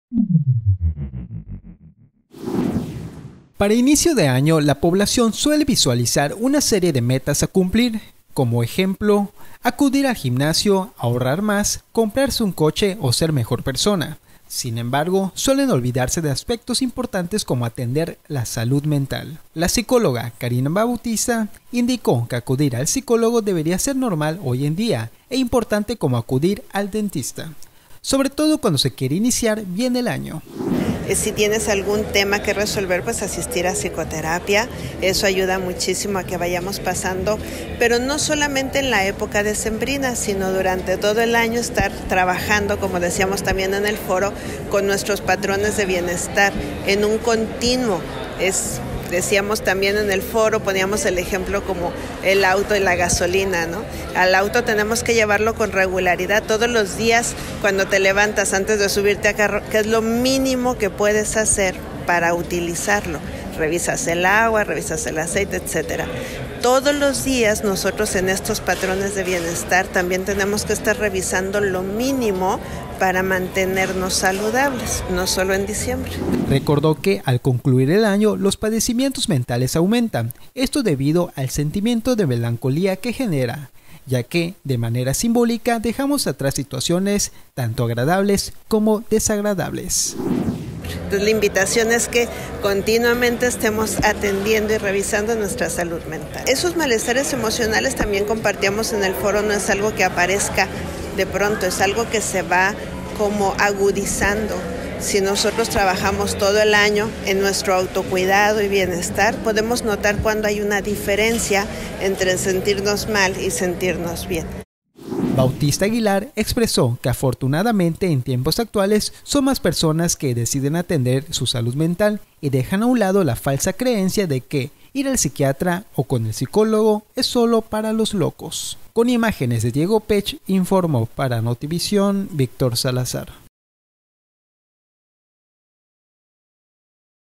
Para inicio de año, la población suele visualizar una serie de metas a cumplir, como ejemplo, acudir al gimnasio, ahorrar más, comprarse un coche o ser mejor persona. Sin embargo, suelen olvidarse de aspectos importantes como atender la salud mental. La psicóloga Karina Bautista indicó que acudir al psicólogo debería ser normal hoy en día e importante como acudir al dentista, sobre todo cuando se quiere iniciar bien el año. Si tienes algún tema que resolver, pues asistir a psicoterapia, eso ayuda muchísimo a que vayamos pasando, pero no solamente en la época decembrina, sino durante todo el año estar trabajando, como decíamos también en el foro, con nuestros patrones de bienestar en un continuo. Decíamos también en el foro, poníamos el ejemplo como el auto y la gasolina, ¿no? Al auto tenemos que llevarlo con regularidad todos los días cuando te levantas antes de subirte a carro, que es lo mínimo que puedes hacer para utilizarlo. Revisas el agua, revisas el aceite, etcétera. Todos los días nosotros en estos patrones de bienestar también tenemos que estar revisando lo mínimo para mantenernos saludables, no solo en diciembre. Recordó que al concluir el año los padecimientos mentales aumentan, esto debido al sentimiento de melancolía que genera, ya que de manera simbólica dejamos atrás situaciones tanto agradables como desagradables. Entonces la invitación es que continuamente estemos atendiendo y revisando nuestra salud mental. Esos malestares emocionales también compartíamos en el foro, no es algo que aparezca de pronto, es algo que se va como agudizando. Si nosotros trabajamos todo el año en nuestro autocuidado y bienestar, podemos notar cuando hay una diferencia entre sentirnos mal y sentirnos bien. Bautista Aguilar expresó que afortunadamente en tiempos actuales son más personas que deciden atender su salud mental y dejan a un lado la falsa creencia de que ir al psiquiatra o con el psicólogo es solo para los locos. Con imágenes de Diego Pech informó para Notivisión Víctor Salazar.